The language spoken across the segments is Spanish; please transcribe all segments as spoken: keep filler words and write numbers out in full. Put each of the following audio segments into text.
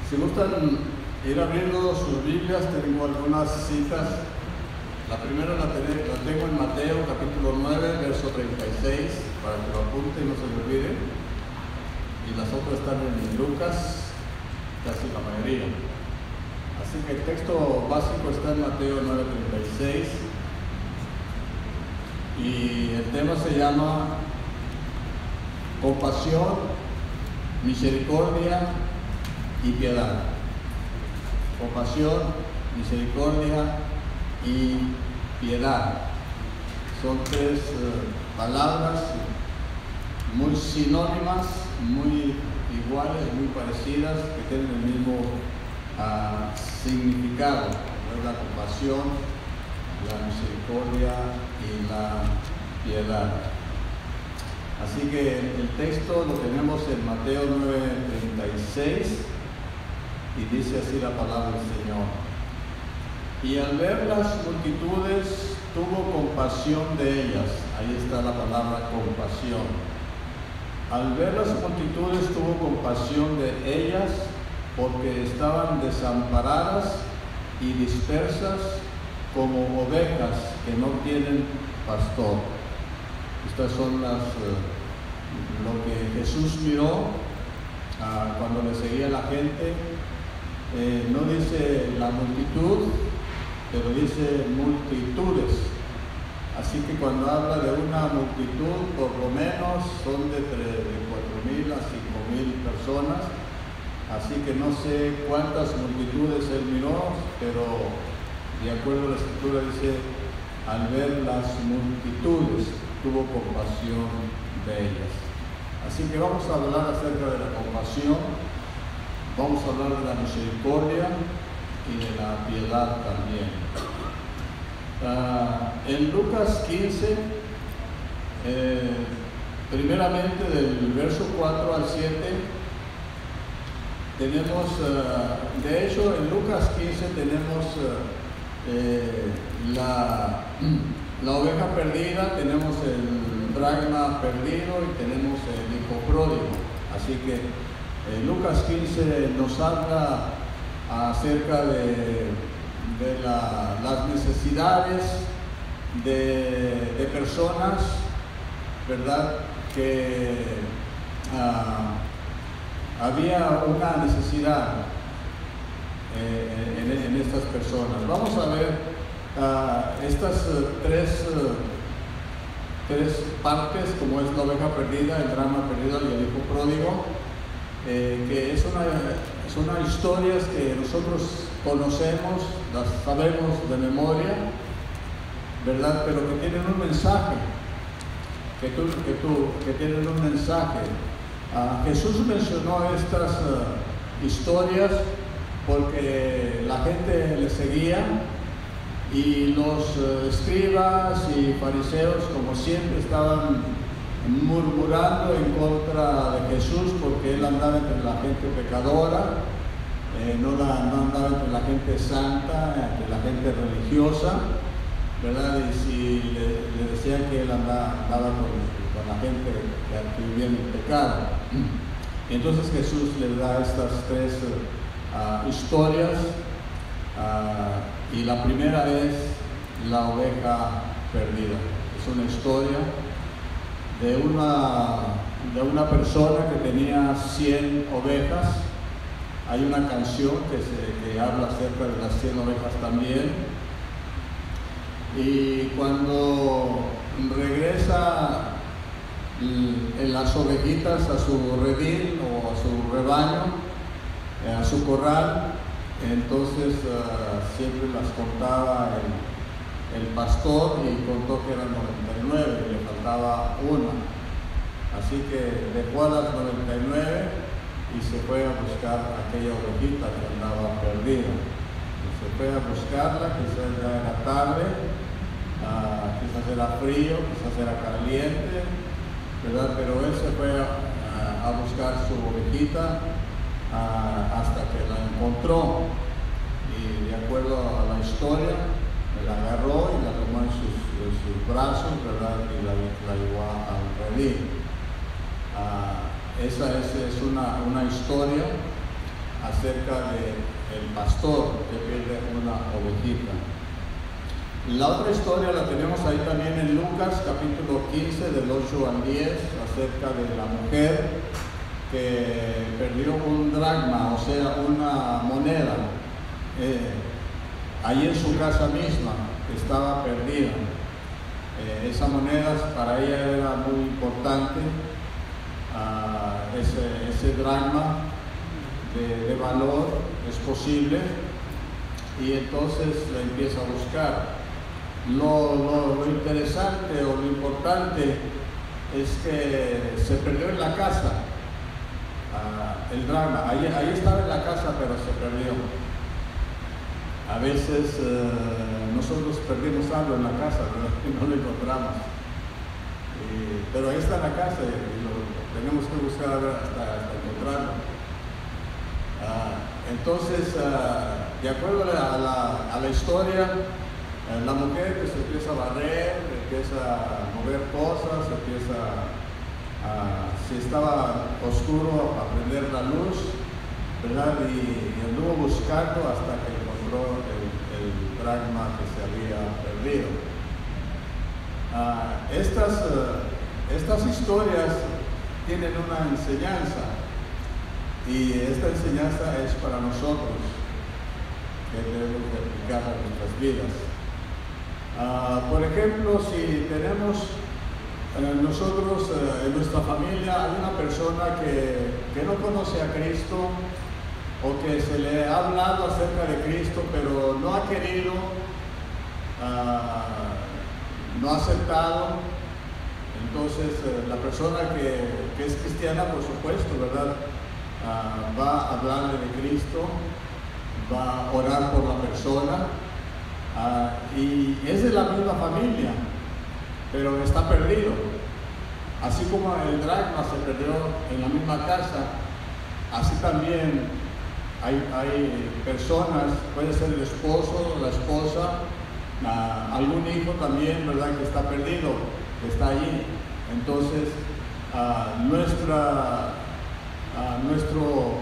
Si gustan ir abriendo sus Biblias, tengo algunas citas. La primera la, ten- la tengo en Mateo capítulo nueve, verso treinta y seis, para que lo apunte y no se le olvide. Y las otras están en Lucas, casi la mayoría. Así que el texto básico está en Mateo nueve, treinta y seis. Y el tema se llama compasión, misericordia y piedad. Compasión, misericordia y piedad. Son tres uh, palabras muy sinónimas, muy iguales, muy parecidas, que tienen el mismo uh, significado, ¿no? La compasión, la misericordia y la piedad. Así que el texto lo tenemos en Mateo nueve, treinta y seis, y dice así la palabra del Señor. Y al ver las multitudes, tuvo compasión de ellas. Ahí está la palabra compasión. Al ver las multitudes, tuvo compasión de ellas, porque estaban desamparadas y dispersas como ovejas que no tienen pastor. Estas son las, uh, lo que Jesús miró uh, cuando le seguía la gente. Eh, no dice la multitud, pero dice multitudes. Así que cuando habla de una multitud, por lo menos son de, de cuatro mil a cinco mil personas. Así que no sé cuántas multitudes él miró, pero de acuerdo a la escritura dice, al ver las multitudes, tuvo compasión de ellas. Así que vamos a hablar acerca de la compasión, vamos a hablar de la misericordia y de la piedad también. Uh, en Lucas quince, eh, primeramente del verso cuatro al siete, tenemos, uh, de hecho en Lucas quince tenemos uh, eh, la... La oveja perdida, tenemos el dracma perdido y tenemos el hijo pródigo. Así que eh, Lucas quince nos habla acerca de, de la, las necesidades de, de personas, ¿verdad? Que uh, había una necesidad eh, en, en estas personas. Vamos a ver Uh, estas uh, tres, uh, tres partes, como es la oveja perdida, el drama perdido y el hijo pródigo, eh, que es una, son unas historias que nosotros conocemos, las sabemos de memoria, ¿verdad? Pero que tienen un mensaje, que, tú, que, tú, que tienen un mensaje. Uh, Jesús mencionó estas uh, historias porque la gente le seguía. Y los uh, escribas y fariseos, como siempre, estaban murmurando en contra de Jesús porque él andaba entre la gente pecadora, eh, no, la, no andaba entre la gente santa, entre la gente religiosa, ¿verdad? Y si le, le decían que él andaba, andaba con, con la gente que vivía en el pecado. Y entonces Jesús les da estas tres uh, historias. Uh, y la primera es la oveja perdida. Es una historia de una, de una persona que tenía cien ovejas. Hay una canción que, se, que habla acerca de las cien ovejas también. Y cuando regresa en las ovejitas a su redil o a su rebaño, a su corral, entonces uh, siempre las contaba el, el pastor y contó que eran noventa y nueve y le faltaba una. Así que dejó a las noventa y nueve y se fue a buscar aquella ovejita que andaba perdida. Y se fue a buscarla, quizás ya era tarde, uh, quizás era frío, quizás era caliente, ¿verdad? Pero él se fue a, a buscar su ovejita Uh, hasta que la encontró, y de acuerdo a la historia la agarró y la tomó en sus, en sus brazos, ¿verdad? Y la, la llevó al redil. Uh, esa es, es una, una historia acerca del pastor que pierde una ovejita. La otra historia la tenemos ahí también en Lucas capítulo quince del ocho al diez, acerca de la mujer que perdió un dracma, o sea, una moneda, eh, ahí en su casa misma, que estaba perdida. Eh, esa moneda para ella era muy importante, uh, ese, ese dracma de, de valor es posible, y entonces la empieza a buscar. Lo, lo, lo interesante o lo importante es que se perdió en la casa. Uh, el drama, ahí, ahí estaba en la casa, pero se perdió. A veces uh, nosotros perdimos algo en la casa, ¿verdad? Y no lo encontramos. Y, pero ahí está en la casa y lo tenemos que buscar hasta, hasta encontrarlo. Uh, entonces, uh, de acuerdo a la, a la historia, uh, la mujer que se empieza a barrer, empieza a mover cosas, empieza a Uh, si estaba oscuro, a prender la luz, ¿verdad? Y, y anduvo buscando hasta que encontró el, el dracma que se había perdido. Uh, estas, uh, estas historias tienen una enseñanza, y esta enseñanza es para nosotros, que debemos de aplicar a nuestras vidas. Uh, por ejemplo, si tenemos nosotros, en nuestra familia, hay una persona que, que no conoce a Cristo, o que se le ha hablado acerca de Cristo, pero no ha querido, uh, no ha aceptado. Entonces, la persona que, que es cristiana, por supuesto, ¿verdad? Uh, va a hablarle de Cristo, va a orar por la persona, uh, y es de la misma familia, pero está perdido. Así como el dracma se perdió en la misma casa, así también hay, hay personas, puede ser el esposo, la esposa, uh, algún hijo también, ¿verdad?, que está perdido, que está allí. Entonces, uh, nuestra, uh, nuestro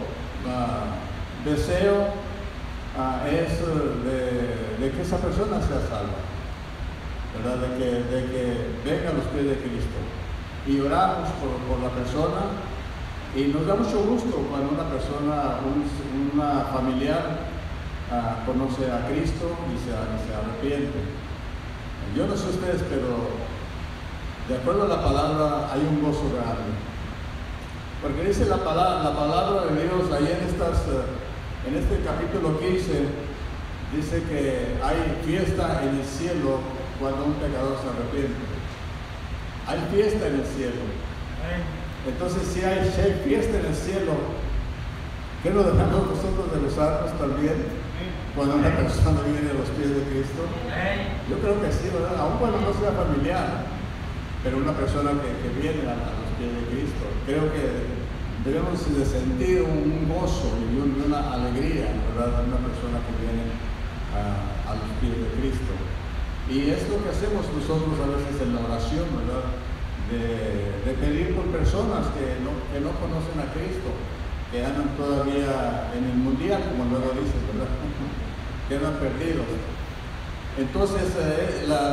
uh, deseo uh, es de, de que esa persona sea salva, ¿verdad? De que, de que venga a los pies de Cristo, y oramos por, por la persona, y nos da mucho gusto cuando una persona, un, una familiar uh, conoce a Cristo y se, y se arrepiente. Yo no sé ustedes, pero de acuerdo a la palabra hay un gozo grande, porque dice la palabra, la palabra de Dios ahí en, estas, uh, en este capítulo quince, dice que hay fiesta en el cielo cuando un pecador se arrepiente. Hay fiesta en el cielo. Entonces, si hay, si hay fiesta en el cielo, ¿qué nos dejamos nosotros de gozarnos también cuando una persona viene a los pies de Cristo? Yo creo que sí, ¿verdad? Aun cuando no sea familiar, pero una persona que, que viene a, a los pies de Cristo. Creo que debemos de sentir un gozo y una alegría, ¿verdad?, de una persona que viene a, a los pies de Cristo. Y es lo que hacemos nosotros a veces en la oración, ¿verdad?, de, de pedir por personas que no, que no conocen a Cristo, que andan todavía en el mundial, como luego dicen, ¿verdad?, que andan perdidos. Entonces, eh, la,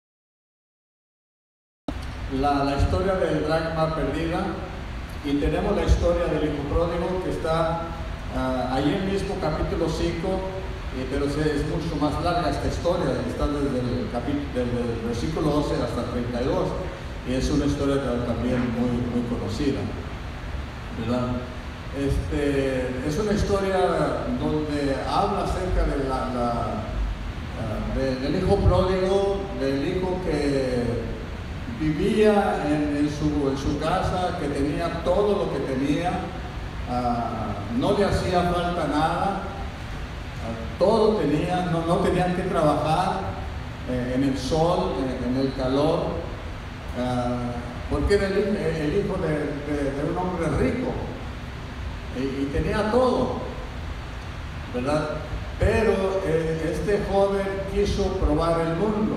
la, la historia del dracma perdida, y tenemos la historia del hijo pródigo, que está uh, ahí en el mismo capítulo cinco. Eh, pero es mucho más larga esta historia, está desde el, capítulo, desde el versículo doce hasta treinta y dos, y es una historia también muy, muy conocida, ¿verdad? Este, es una historia donde habla acerca de la, la, uh, de, del hijo pródigo, del hijo que vivía en, en, su, en su casa, que tenía todo lo que tenía, uh, no le hacía falta nada. Todo tenían, no, no tenían que trabajar eh, en el sol, eh, en el calor, uh, porque era el, el hijo de, de, de un hombre rico, y, y tenía todo, ¿verdad? Pero eh, este joven quiso probar el mundo,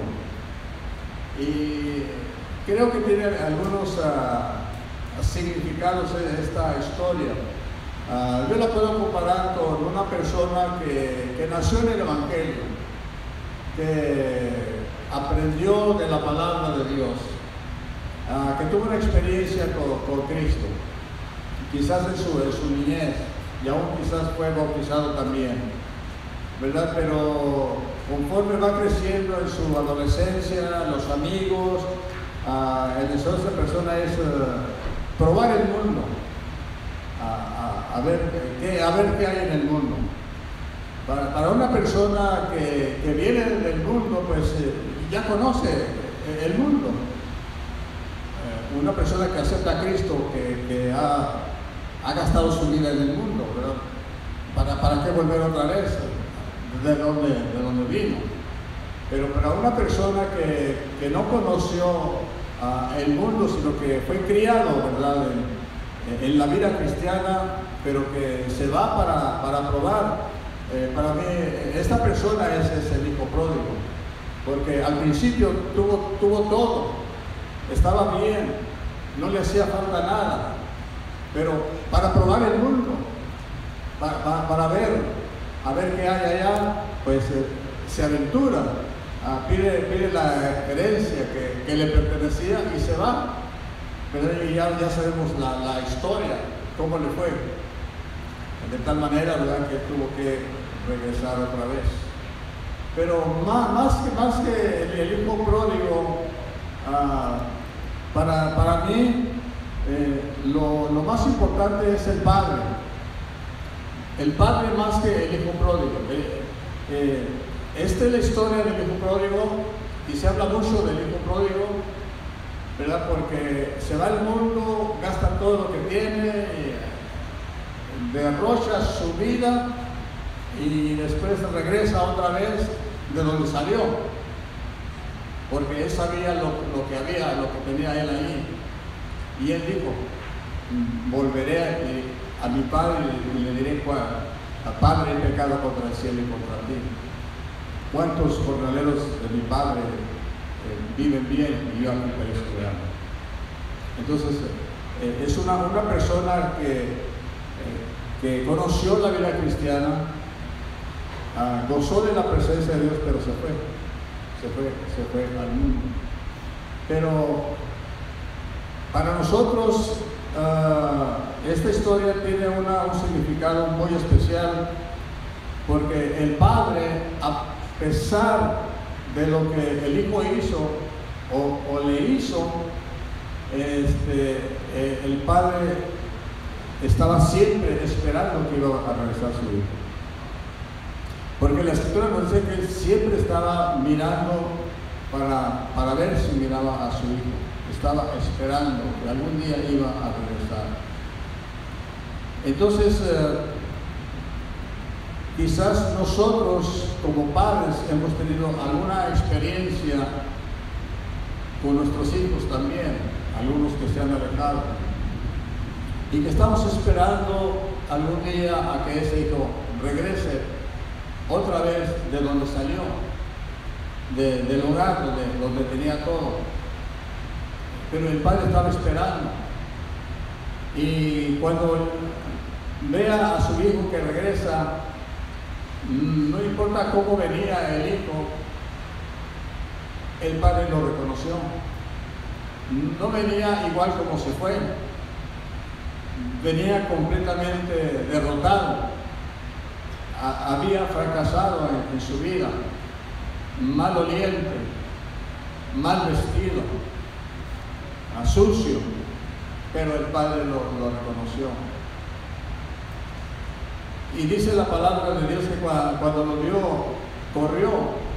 y creo que tiene algunos uh, significados esta historia. Uh, yo la puedo comparar con persona que, que nació en el Evangelio, que aprendió de la palabra de Dios, uh, que tuvo una experiencia con, con Cristo, quizás en su, en su niñez, y aún quizás fue bautizado también, ¿verdad? Pero conforme va creciendo en su adolescencia, los amigos, uh, el deseo de esa persona es uh, probar el mundo, a, a, a, ver qué, a ver qué hay en el mundo. Para, para una persona que, que viene del mundo, pues eh, ya conoce el mundo. Eh, una persona que acepta a Cristo, que, que ha, ha gastado su vida en el mundo, ¿verdad? ¿Para, para qué volver otra vez? De donde, de donde vino. Pero para una persona que, que no conoció uh, el mundo, sino que fue criado, ¿verdad?, en, en la vida cristiana, pero que se va para, para probar, eh, para mí esta persona es, es el hijo pródigo, porque al principio tuvo, tuvo todo, estaba bien, no le hacía falta nada, pero para probar el mundo, para, para, para ver, a ver qué hay allá, pues eh, se aventura, uh, pide, pide la herencia que, que le pertenecía y se va. Pero ya, ya sabemos la, la historia, cómo le fue. De tal manera, ¿verdad?, que tuvo que regresar otra vez. Pero más, más, que, más que el, el hijo pródigo, uh, para, para mí, eh, lo, lo más importante es el padre. El padre más que el hijo pródigo. Eh, eh, esta es la historia del hijo pródigo, y se habla mucho del hijo pródigo, ¿verdad? Porque se va al mundo, gasta todo lo que tiene, derrocha su vida y después regresa otra vez de donde salió, porque él sabía lo, lo que había, lo que tenía él ahí. Y él dijo: volveré a, a mi padre y le diré: Padre, he pecado contra el cielo y contra ti. ¿Cuántos jornaleros de mi padre eh, viven bien y yo aquí perezco de hambre? Entonces, eh, es una, una persona que, eh, que conoció la vida cristiana, uh, gozó de la presencia de Dios, pero se fue, se fue, se fue al mundo. Pero para nosotros, Uh, esta historia tiene una, un significado muy especial, porque el padre, a pesar de lo que el hijo hizo o, o le hizo, este, eh, el padre estaba siempre esperando que iba a regresar su hijo, porque la escritura nos dice que él siempre estaba mirando para, para ver si miraba a su hijo. Estaba esperando que algún día iba a regresar. Entonces, eh, quizás nosotros como padres hemos tenido alguna experiencia con nuestros hijos también, algunos que se han alejado, y que estamos esperando algún día a que ese hijo regrese otra vez de donde salió, de, del hogar donde, donde tenía todo. Pero el padre estaba esperando, y cuando vea a su hijo que regresa, no importa cómo venía el hijo, el padre lo reconoció. No venía igual como se fue, venía completamente derrotado, a, había fracasado en, en su vida, maloliente, mal vestido, sucio, pero el padre lo, lo reconoció. Y dice la palabra de Dios que cuando, cuando lo vio, corrió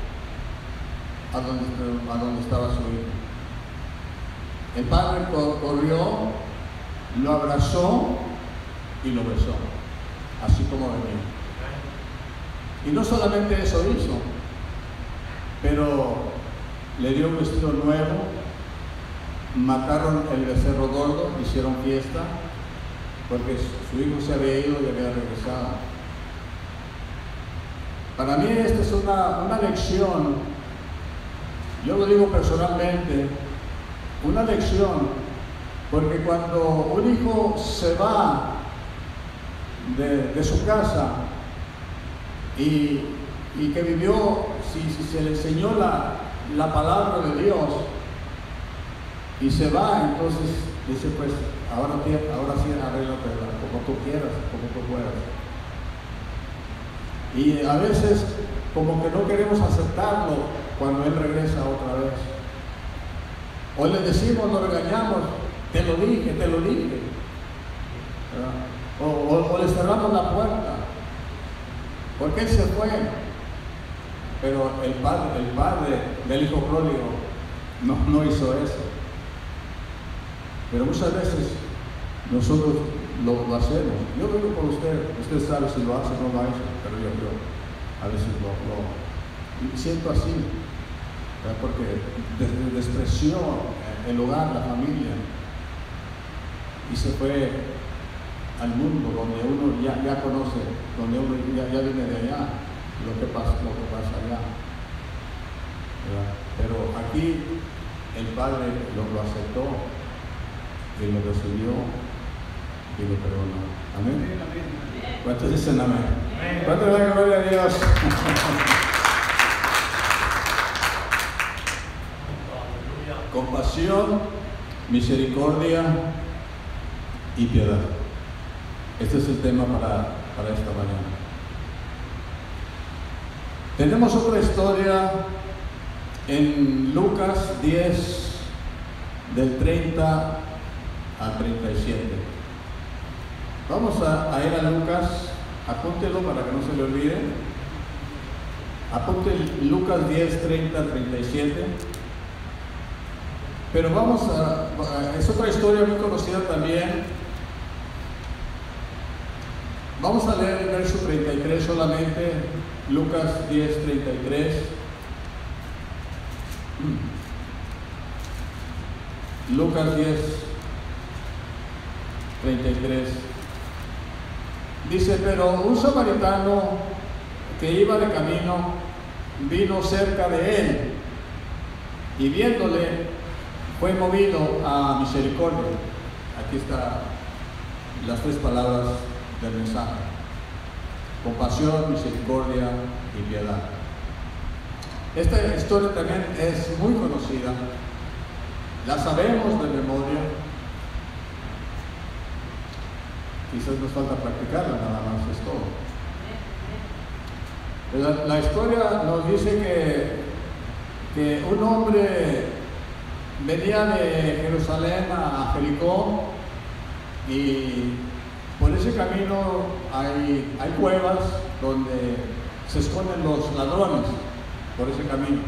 a donde, a donde estaba su hijo. El padre corrió, lo abrazó y lo besó, así como venía. Y no solamente eso hizo, pero le dio un vestido nuevo. Mataron el becerro gordo, hicieron fiesta, porque su hijo se había ido y había regresado. Para mí esta es una, una lección, yo lo digo personalmente, una lección, porque cuando un hijo se va de, de su casa, y, y que vivió, si, si se le enseñó la, la palabra de Dios y se va, entonces dice, pues ahora, ahora sí arréglate como tú quieras, como tú puedas. Y a veces como que no queremos aceptarlo cuando Él regresa otra vez. O le decimos, lo regañamos, te lo dije, te lo dije. O, o, o le cerramos la puerta, porque Él se fue. Pero el padre, el padre del hijo pródigo no, no hizo eso. Pero muchas veces nosotros lo, lo hacemos. Yo vengo por usted, usted sabe si lo hace o no lo hace, pero yo, yo a veces lo, lo siento así, ¿verdad? Porque des, despreció el hogar, la familia, y se fue al mundo donde uno ya, ya conoce, donde uno ya, ya viene de allá, lo que pasa, lo que pasa allá, ¿verdad? Pero aquí el Padre lo, lo aceptó y lo recibió y lo perdonó. Amén. ¿Cuántos dicen amén? ¿Cuántos le dan gloria a Dios? Compasión, misericordia y piedad. Este es el tema para, para esta mañana. Tenemos otra historia en Lucas diez, del treinta al treinta y siete. Vamos a, a ir a Lucas, apúntelo para que no se le olvide. Apunte Lucas diez, treinta al treinta y siete. Pero vamos a, a, es otra historia muy conocida también. Vamos a leer el verso treinta y tres solamente, Lucas diez, treinta y tres. Lucas diez, treinta y tres. Dice, pero un samaritano que iba de camino vino cerca de él y viéndole fue movido a misericordia. Aquí están las tres palabras del mensaje: compasión, misericordia y piedad. Esta historia también es muy conocida, la sabemos de memoria, quizás nos falta practicarla, nada más es todo. La, la historia nos dice que, que un hombre venía de Jerusalén a Jericó y por ese camino hay, hay cuevas donde se esconden los ladrones, por ese camino.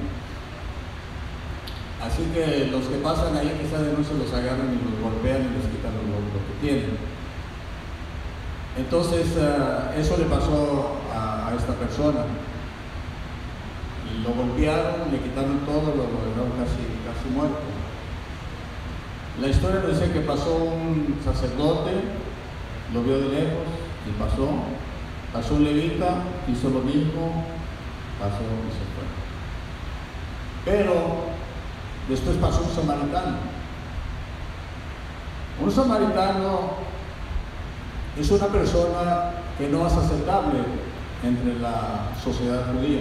Así que los que pasan ahí quizás de noche los agarran y los golpean y les quitan lo, lo que tienen. Entonces uh, eso le pasó a, a esta persona. Lo golpearon, le quitaron todo, lo dejaron casi, casi muerto. La historia dice que pasó un sacerdote, lo vio de lejos y pasó. Pasó un levita, hizo lo mismo, pasó y se fue. Pero después pasó un samaritano. Un samaritano es una persona que no es aceptable entre la sociedad judía.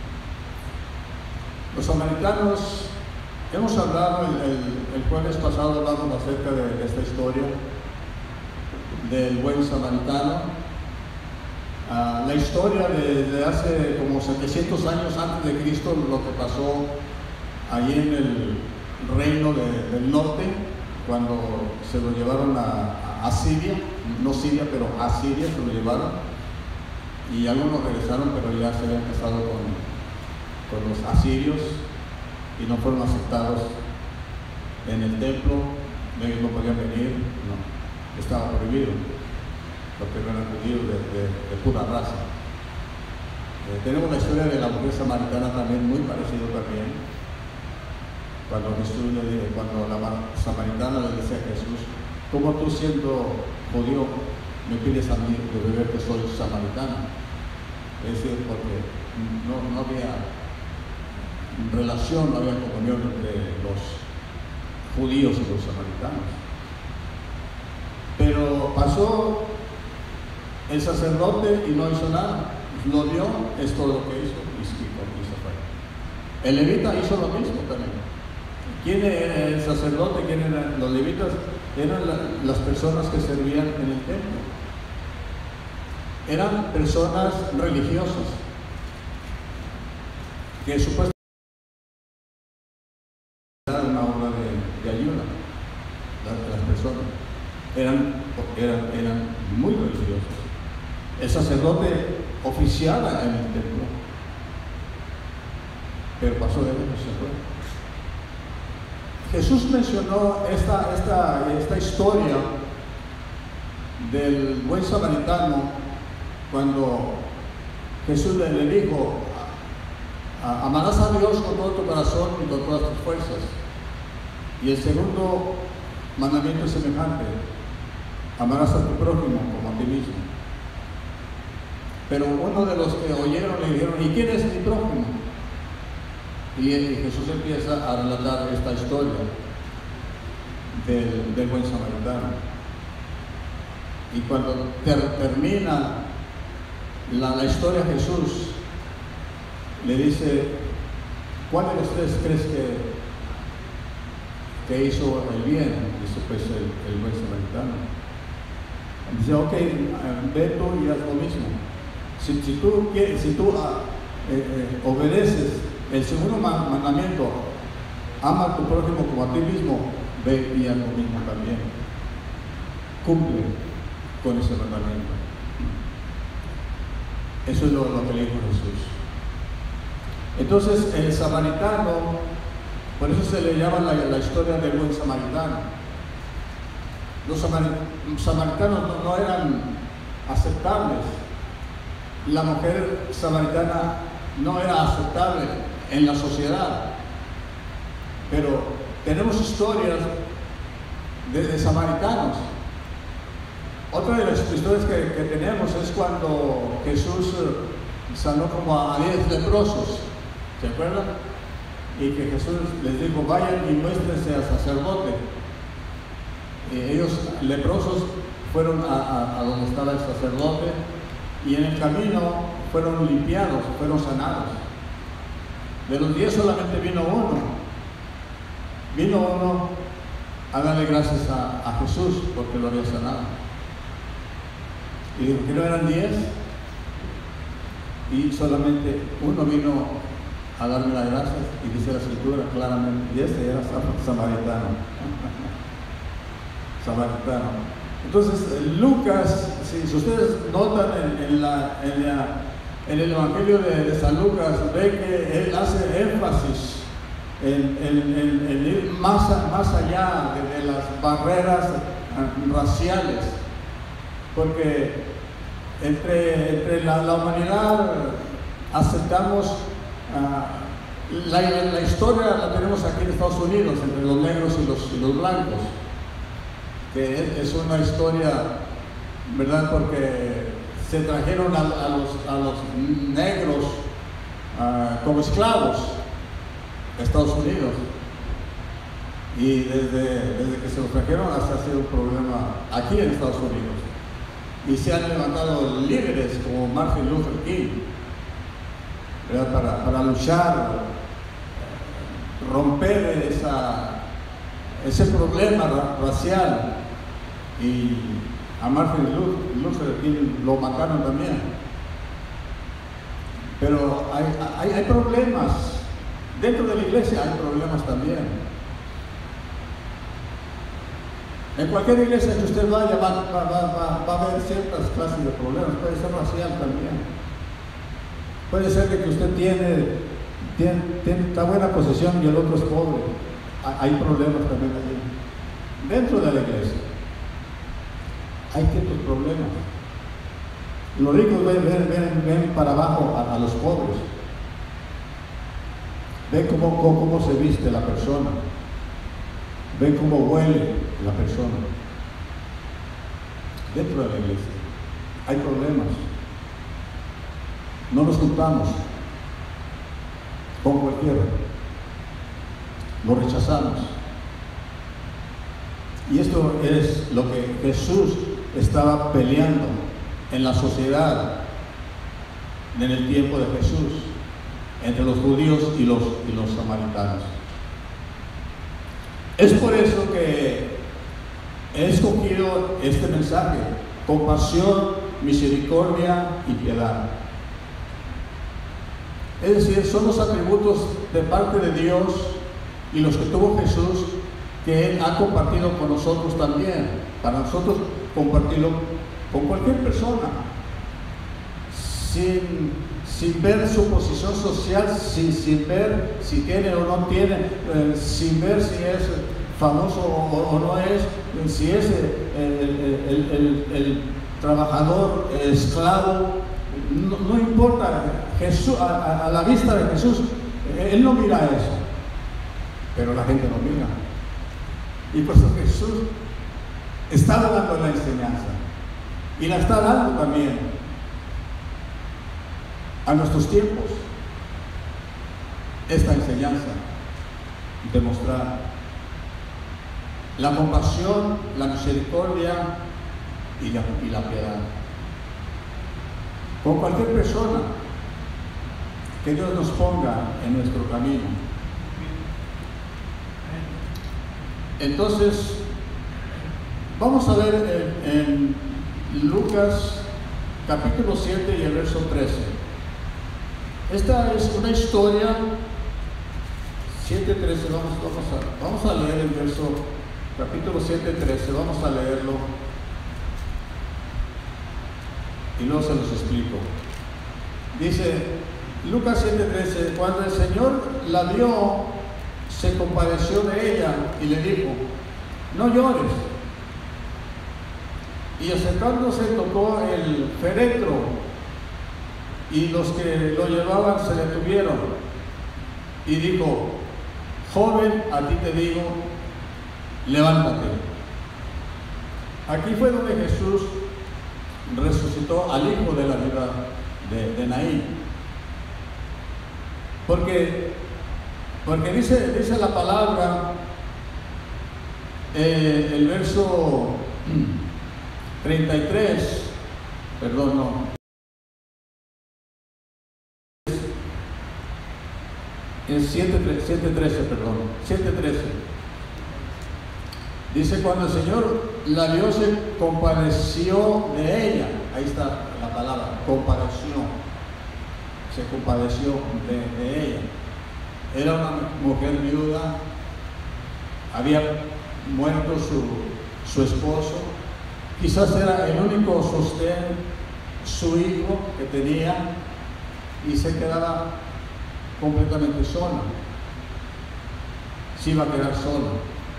Los samaritanos, hemos hablado el, el, el jueves pasado, hablamos acerca de, de esta historia del buen samaritano. Uh, la historia de, de hace como setecientos años antes de Cristo, lo que pasó allí en el reino de, del norte, cuando se lo llevaron a, a Siria, no Siria, pero a Siria se lo llevaron, y algunos regresaron, pero ya se habían casado con, con los asirios y no fueron aceptados en el templo. Ellos no podían venir, no, estaba prohibido, porque no eran judíos de, de, de pura raza. Eh, tenemos la historia de la mujer samaritana también, muy parecido también, cuando Jesús le dice, cuando la samaritana le dice a Jesús: ¿cómo tú, siendo judío, me pides a mí de beber que soy samaritana? Es decir, porque no, no había relación, no había comunión entre los judíos y los samaritanos. Pero pasó el sacerdote y no hizo nada. lo dio, es todo lo que hizo y se fue. El levita hizo lo mismo también. ¿Quién era el sacerdote? ¿Quién eran los levitas? Eran la, las personas que servían en el templo. Eran personas religiosas que supuestamente eran una obra de, de ayuda. Las, las personas eran, eran, eran muy religiosos. El sacerdote oficiaba en el templo, pero pasó de ellos, se fue. Jesús mencionó esta, esta, esta historia del buen samaritano cuando Jesús le, le dijo: amarás a Dios con todo tu corazón y con todas tus fuerzas. Y el segundo mandamiento es semejante: amarás a tu prójimo como a ti mismo. Pero uno de los que oyeron le dijeron: ¿y quién es mi prójimo? Y Jesús empieza a relatar esta historia del, del buen samaritano. Y cuando ter, termina la, la historia, Jesús le dice: ¿cuál de los tres crees que, que hizo el bien? Dice: pues el, el buen samaritano. Dice: ok, ve tú y haz lo mismo. Si, si tú, si tú uh, eh, eh, obedeces el segundo mandamiento, ama a tu prójimo como a ti mismo, ve y haz lo mismo también. Cumple con ese mandamiento. Eso es lo, lo que le dijo Jesús. Entonces, el samaritano, por eso se le llama la, la historia del buen samaritano. Los samaritanos no, no eran aceptables. La mujer samaritana no era aceptable en la sociedad, pero tenemos historias de, de samaritanos. Otra de las historias que, que tenemos es cuando Jesús sanó como a diez leprosos, ¿se acuerdan? Y que Jesús les dijo: vayan y muéstrense al sacerdote. Y ellos, leprosos, fueron a, a, a donde estaba el sacerdote, y en el camino fueron limpiados, fueron sanados. De los diez solamente vino uno. Vino uno a darle gracias a, a Jesús porque lo había sanado. Y dijo que no eran diez, y solamente uno vino a darme las gracias, y dice la escritura claramente, y ese era samaritano. Samaritano. Entonces, Lucas, si, si ustedes notan en, en, la, en, la, en el Evangelio de, de San Lucas, ve que él hace énfasis en, en, en, en ir más, más allá de, de las barreras raciales, porque entre, entre la, la humanidad aceptamos uh, la, la historia la tenemos aquí en Estados Unidos, entre los negros y los, y los blancos, que es una historia, ¿verdad? Porque se trajeron a, a, los, a los negros uh, como esclavos a Estados Unidos, y desde, desde que se los trajeron hasta ha sido un problema aquí en Estados Unidos, y se han levantado líderes como Martin Luther King, ¿verdad? Para, para luchar, romper esa, ese problema racial. Y a Martin Luther King lo mataron también. Pero hay, hay, hay problemas. Dentro de la iglesia hay problemas también. En cualquier iglesia que usted vaya va, va, va, va a haber ciertas clases de problemas. Puede ser racial también. Puede ser que usted tiene, tiene, tiene una buena posesión y el otro es pobre. Hay problemas también allí. Dentro de la iglesia hay ciertos problemas. Los ricos ven, ven, ven, ven para abajo a, a los pobres. Ven cómo, cómo, cómo se viste la persona. Ven cómo huele la persona. Dentro de la iglesia hay problemas. No nos juntamos con cualquiera. Lo rechazamos. Y esto es lo que Jesús estaba peleando en la sociedad. en el tiempo de Jesús, entre los judíos y los, y los samaritanos. Es por eso que he escogido este mensaje: compasión, misericordia y piedad. Es decir, son los atributos de parte de Dios y los que tuvo Jesús, que Él ha compartido con nosotros también, para nosotros compartirlo con cualquier persona, sin, sin ver su posición social, sin, sin ver si tiene o no tiene, eh, sin ver si es famoso o, o no es, si es el, el, el, el, el trabajador el esclavo, no, no importa. Jesús, a, a la vista de Jesús, Él no mira eso, pero la gente no mira. Y por eso Jesús está dando la enseñanza, y la está dando también a nuestros tiempos, esta enseñanza, demostrar la compasión, la misericordia y la, y la piedad con cualquier persona que Dios nos ponga en nuestro camino. Entonces, vamos a ver en, en Lucas capítulo siete y el verso trece. Esta es una historia, siete trece, vamos, vamos, a, vamos a leer el verso, capítulo siete trece, vamos a leerlo y luego se los explico. Dice Lucas siete trece: cuando el Señor la vio, se compadeció de ella y le dijo: no llores. Y acercándose tocó el féretro, y los que lo llevaban se detuvieron, y dijo: joven, a ti te digo, levántate. Aquí fue donde Jesús resucitó al hijo de la viuda de, de Naín, porque Porque dice, dice la palabra, eh, el verso treinta y tres, perdón, no, es siete trece, perdón, siete trece. Dice: cuando el Señor la vio, se compadeció de ella. Ahí está la palabra, compadeció. Se compadeció de, de ella. Era una mujer viuda, había muerto su, su esposo, quizás era el único sostén, su hijo que tenía, y se quedaba completamente sola. Se iba a quedar sola.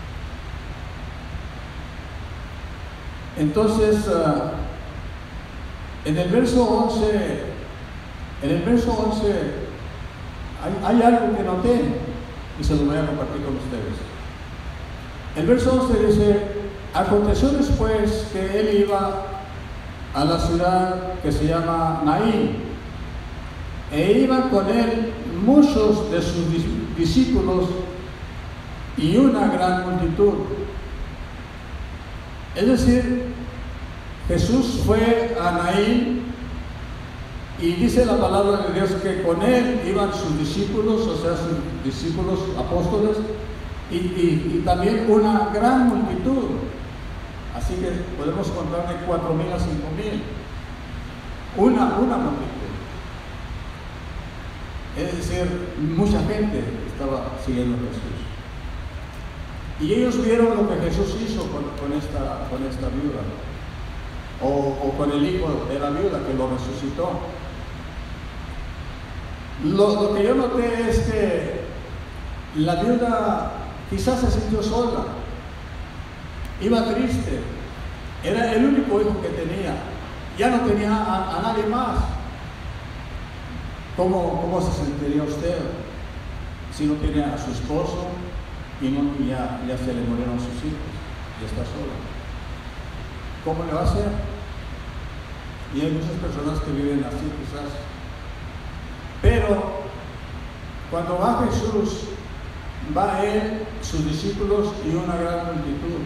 Entonces, uh, en el verso once, en el verso once, Hay, hay algo que noté y se lo voy a compartir con ustedes. El verso once dice: aconteció después que él iba a la ciudad que se llama Naín, e iban con él muchos de sus discípulos y una gran multitud. Es decir, Jesús fue a Naín, y dice la palabra de Dios que con él iban sus discípulos, o sea, sus discípulos apóstoles, y, y, y también una gran multitud. Así que podemos contar de cuatro mil a cinco mil. Una, una multitud. Es decir, mucha gente estaba siguiendo a Jesús. Y ellos vieron lo que Jesús hizo con, con, esta, con esta viuda, o, o con el hijo de la viuda que lo resucitó. Lo, lo que yo noté es que la viuda quizás se sintió sola, iba triste, era el único hijo que tenía, ya no tenía a, a nadie más. ¿Cómo, ¿Cómo se sentiría usted si no tiene a su esposo y, no, y ya, ya se le murieron sus hijos y está sola? ¿Cómo le va a hacer? Y hay muchas personas que viven así quizás. Pero cuando va Jesús, va él, sus discípulos y una gran multitud.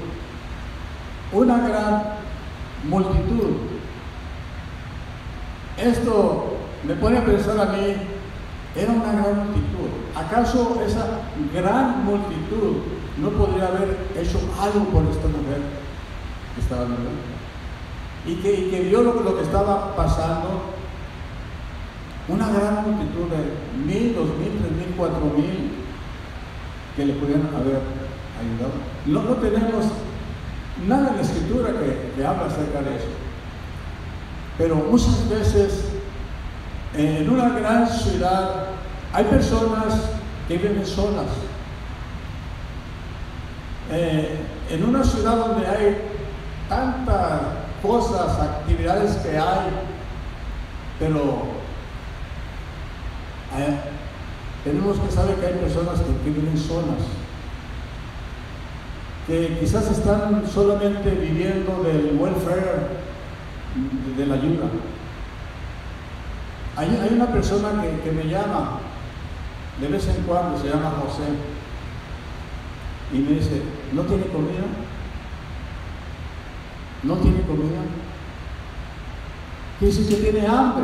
Una gran multitud. Esto me pone a pensar a mí, era una gran multitud. ¿Acaso esa gran multitud no podría haber hecho algo por esta mujer que estaba viendo? Y que, y que vio lo, lo que estaba pasando. Una gran multitud de mil, dos mil, tres mil, cuatro mil que le pudieran haber ayudado. No, no tenemos nada en la Escritura que, que habla acerca de eso. Pero muchas veces en una gran ciudad hay personas que viven solas. Eh, en una ciudad donde hay tantas cosas, actividades que hay, pero eh, tenemos que saber que hay personas que, que viven solas, que quizás están solamente viviendo del welfare, de, de la ayuda. Hay, hay una persona que, que me llama de vez en cuando, se llama José, y me dice, ¿no tiene comida? ¿No tiene comida? Quiere decir que tiene hambre.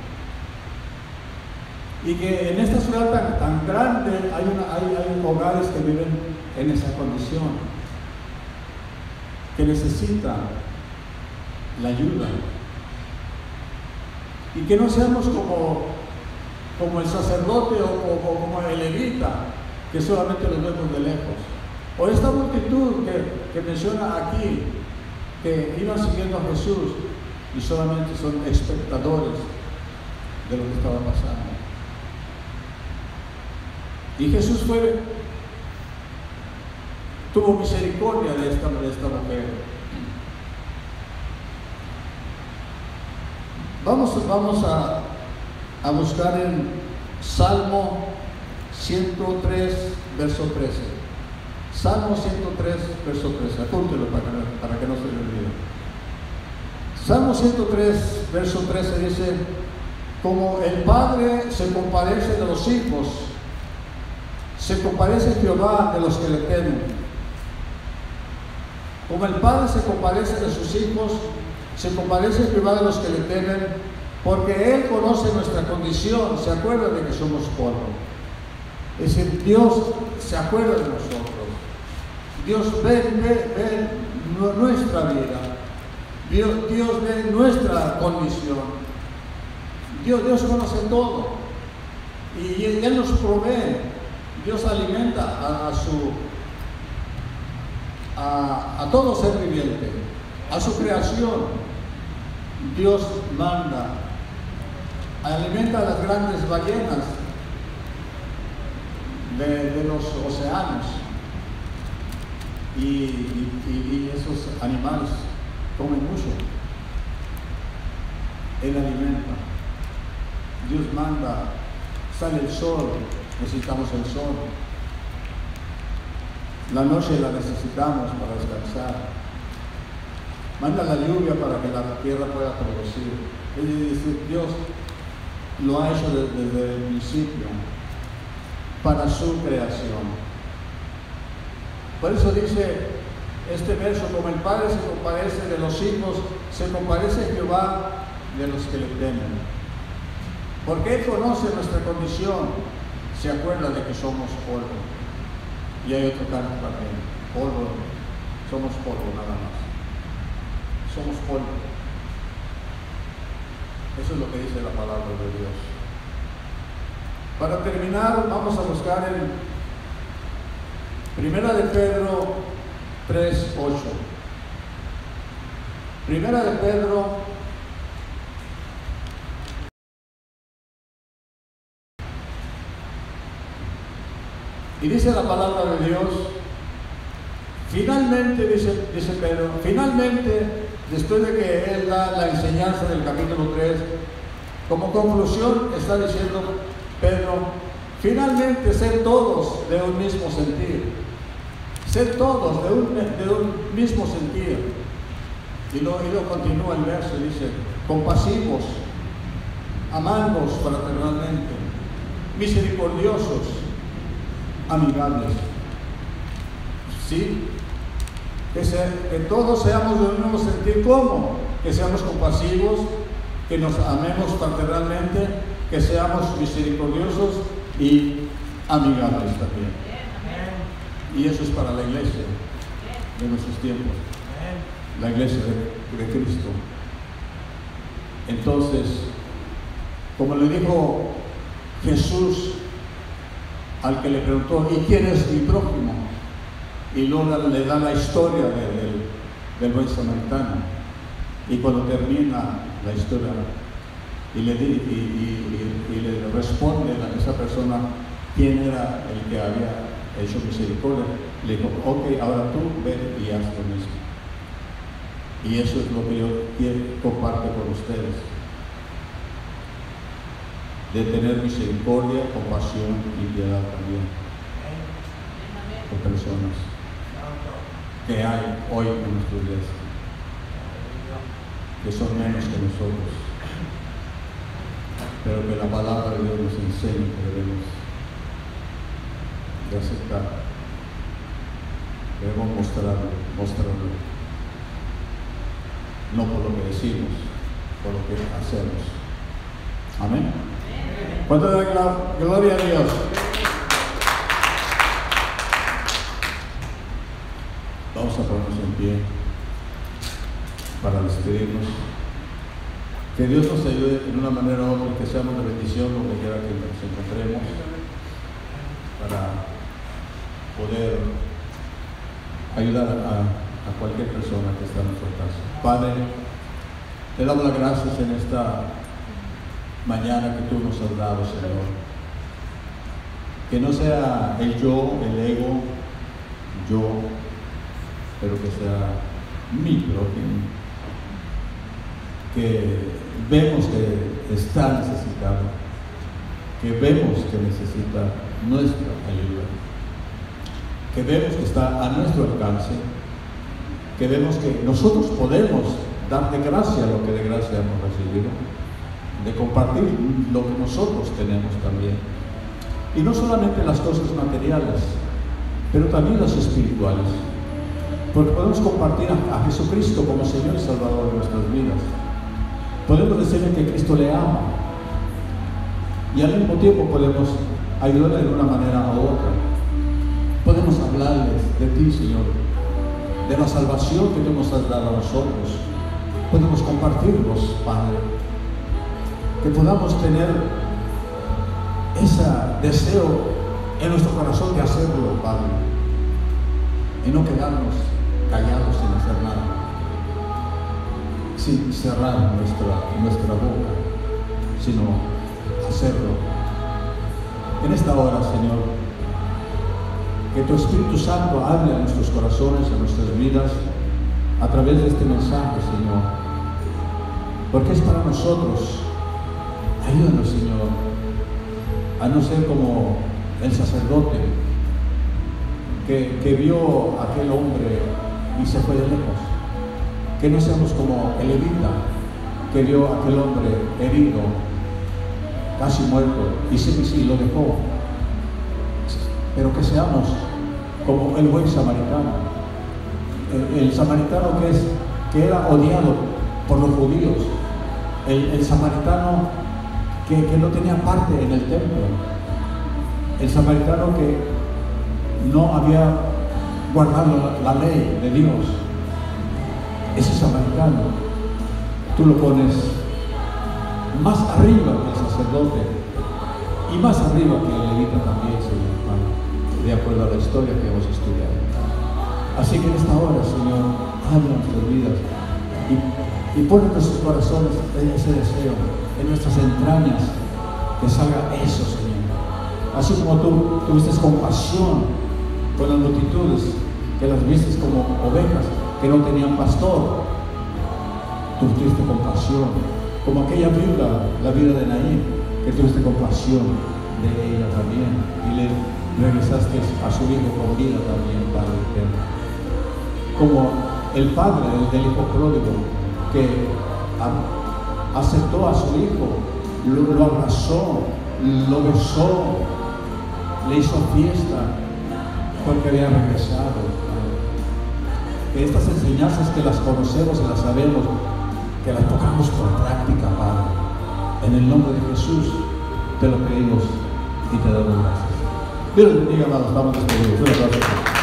Y que en esta ciudad tan, tan grande hay, una, hay, hay hogares que viven en esa condición, que necesitan la ayuda. Y que no seamos como, como el sacerdote o como, como el levita, que solamente los vemos de lejos. O esta multitud que, que menciona aquí, que iban siguiendo a Jesús y solamente son espectadores de lo que estaba pasando. Y Jesús fue, tuvo misericordia de esta, de esta mujer. Vamos, vamos a, a buscar en Salmo ciento tres, verso trece. Salmo ciento tres, verso trece. Apúntelo para, para que no se le olvide. Salmo ciento tres, verso trece dice: como el Padre se compadece de los hijos, se compadece Jehová de los que le temen. Como el Padre se compadece de sus hijos, se compadece Jehová de los que le temen, porque Él conoce nuestra condición, se acuerda de que somos polvo. Es decir, Dios se acuerda de nosotros. Dios ve, ve, ve nuestra vida. Dios, Dios ve nuestra condición. Dios, Dios conoce todo. Y Él nos provee. Dios alimenta a, a su a, a todo ser viviente, a su creación. Dios manda, alimenta a las grandes ballenas de, de los océanos, y, y, y esos animales comen mucho. Él alimenta. Dios manda, sale el sol, necesitamos el sol. La noche la necesitamos para descansar. Manda la lluvia para que la tierra pueda producir. Es decir, Dios lo ha hecho desde, desde el principio para su creación. Por eso dice este verso: como el Padre se compadece de los hijos, se compadece Jehová de los que le temen. Porque Él conoce nuestra condición, se acuerda de que somos polvo. Y hay otro canto también: polvo, somos polvo nada más. Somos polvo. Eso es lo que dice la palabra de Dios. Para terminar, vamos a buscar en Primera de Pedro tres, ocho. Primera de Pedro y dice la palabra de Dios, finalmente, dice, dice Pedro, finalmente, después de que él da la enseñanza del capítulo tres, como conclusión está diciendo Pedro, finalmente ser todos de un mismo sentir. Ser todos de un, de un mismo sentir. Y luego, y luego continúa el verso y dice: compasivos, amándoos fraternalmente, misericordiosos, amigables. ¿Sí? Que, se, que todos seamos de un mismo sentir. ¿Cómo? Que seamos compasivos, que nos amemos fraternalmente, que seamos misericordiosos y amigables también. Y eso es para la iglesia de nuestros tiempos, la iglesia de, de Cristo. Entonces, como le dijo Jesús al que le preguntó, ¿y quién es mi prójimo? Y luego le da la historia de, del, del buen samaritano. Y cuando termina la historia y le, di, y, y, y, y le responde a esa persona quién era el que había hecho misericordia, le dijo, ok, ahora tú ve y haz lo mismo. Y eso es lo que yo quiero compartir con ustedes, de tener misericordia, compasión y piedad también con personas que hay hoy en nuestra iglesia, que son menos que nosotros, pero que la palabra de Dios nos enseña que debemos de aceptar, debemos mostrarlo, mostrarlo, no por lo que decimos, por lo que hacemos. Amén. ¿Cuánto de la gloria a Dios? Vamos a ponernos en pie para despedirnos. Que Dios nos ayude en una manera u otra, que seamos de bendición donde quiera que nos encontremos, para poder ayudar a, a cualquier persona que está en nuestro caso. Padre, te damos las gracias en esta mañana que tú nos has dado, Señor. Que no sea el yo, el ego, yo, pero que sea mi prójimo, que vemos que está necesitado, que vemos que necesita nuestra ayuda, que vemos que está a nuestro alcance, que vemos que nosotros podemos dar de gracia lo que de gracia hemos recibido, de compartir lo que nosotros tenemos también, y no solamente las cosas materiales, pero también las espirituales, porque podemos compartir a, a Jesucristo como Señor y Salvador de nuestras vidas. Podemos decirle que Cristo le ama, y al mismo tiempo podemos ayudarle de una manera u otra. Podemos hablarles de ti, Señor, de la salvación que tú nos has dado a nosotros. Podemos compartirlos, Padre, que podamos tener ese deseo en nuestro corazón de hacerlo, Padre, y no quedarnos callados sin hacer nada, sin cerrar nuestra, nuestra boca, sino hacerlo. En esta hora, Señor, que tu Espíritu Santo hable a nuestros corazones, a nuestras vidas, a través de este mensaje, Señor, porque es para nosotros. Ayúdanos, Señor, a no ser como el sacerdote que, que vio a aquel hombre y se fue de lejos. Que no seamos como el levita que vio a aquel hombre herido, casi muerto, y sí, sí, lo dejó. Pero que seamos como el buen samaritano, el, el samaritano que, es, que era odiado por los judíos, el, el samaritano que, que no tenía parte en el templo, el samaritano que no había guardado la, la ley de Dios. Ese samaritano tú lo pones más arriba que el sacerdote y más arriba que el levita también, Señor, de acuerdo a la historia que hemos estudiado. Así que en esta hora, Señor, habla nuestras vidas y, y pon en nuestros corazones ese deseo, en nuestras entrañas, que salga eso, Señor. Así como tú tuviste compasión con las multitudes, que las viste como ovejas que no tenían pastor, tú tuviste compasión, como aquella viuda, la viuda de Naín, que tuviste compasión de ella también, y le regresaste a su hijo con vida también, Padre eterno. Como el padre del hijo pródigo, que a, aceptó a su hijo, lo, lo abrazó, lo besó, le hizo fiesta porque había regresado. Que estas enseñanzas que las conocemos y las sabemos, que las pongamos por práctica, Padre, en el nombre de Jesús, te lo pedimos y te damos gracias. Dios les bendiga, hermanos. Estamos despedidos. Un abrazo.